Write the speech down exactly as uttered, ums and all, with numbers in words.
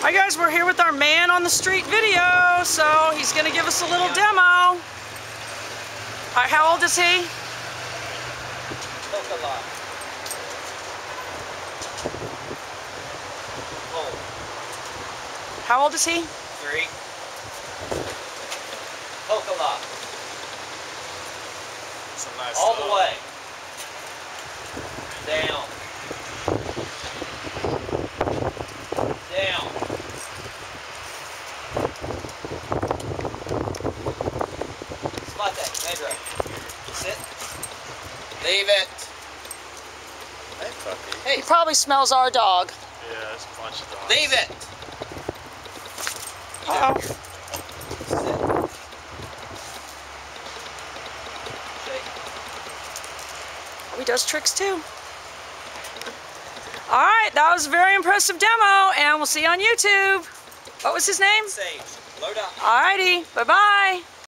Hi guys, we're here with our man on the street video, so he's gonna give us a little demo. Alright, how old is he? Old. How old is he? Three. Kodak. Nice All stuff. the way. Down. Down. Spot that. Pedro. Sit. Leave it. Hey, puppy. He probably smells our dog. Yeah, there's a bunch of dogs. Leave it. Uh-oh. Sit. Shake. Oh, he does tricks too. Alright, that was a very impressive demo, and we'll see you on YouTube. What was his name? Sage. Load up. Alrighty, bye-bye.